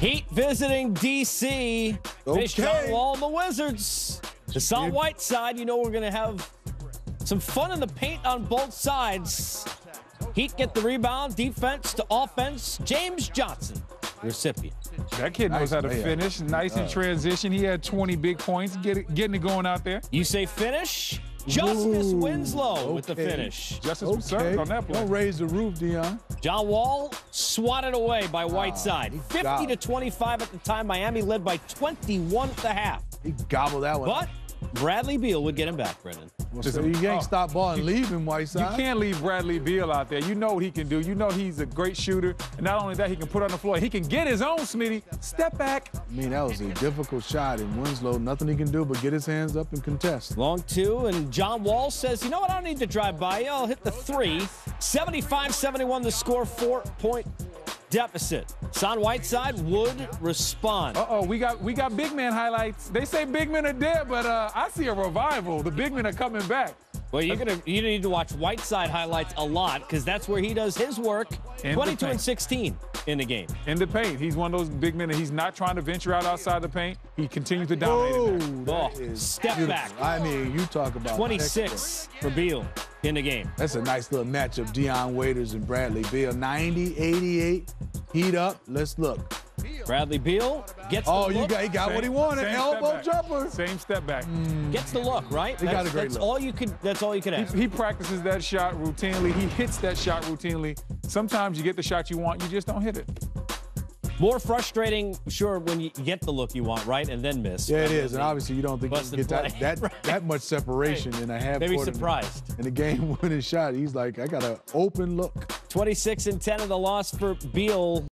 Heat visiting D.C. Face John Wall and the Wizards. Hassan Whiteside, you know we're going to have some fun in the paint on both sides. Heat get the rebound, defense to offense. James Johnson, recipient. That kid knows how to finish. Nice in transition. He had 20 big points, getting it going out there. You say finish? Justice Winslow with the finish. Justice was served on that play. Don't raise the roof, Dion. John Wall swatted away by Whiteside. 50-25 at the time. Miami led by 21 at the half. He gobbled that one. But Bradley Beal would get him back, Brendan. Well, so you can't stop ball and leave him, Whiteside. You can't leave Bradley Beal out there. You know what he can do. You know he's a great shooter. And not only that, he can put on the floor. He can get his own, Smitty. Step back. I mean, that was a difficult shot. And Winslow, nothing he can do but get his hands up and contest. Long two, and John Wall says, you know what, I don't need to drive by you. I'll hit the three. 75-71 the score, 4-point deficit. Hassan Whiteside would respond. We got big man highlights. They say big men are dead, but I see a revival. The big men are coming back. Well, you need to watch Whiteside highlights a lot because that's where he does his work. 22 and 16 in the game. In the paint. He's one of those big men that he's not trying to venture out outside the paint. He continues to dominate. Step beautiful. back. I mean, you talk about 26 for Beal in the game. That's a nice little matchup, Dion Waiters and Bradley Beal. 90-88, heat up. Let's look. Bradley Beal gets the look. He got what he wanted. Elbow jumper. Same step back. Gets the look, right? He got a great look. That's all you could ask. He practices that shot routinely. He hits that shot routinely. Sometimes you get the shot you want, you just don't hit it. More frustrating, sure, when you get the look you want, right, and then miss. Yeah, it is, and obviously you don't think you can get that much separation in a half court. Maybe surprised. In a game-winning shot, he's like, I got an open look. 26 and 10 in the loss for Beal.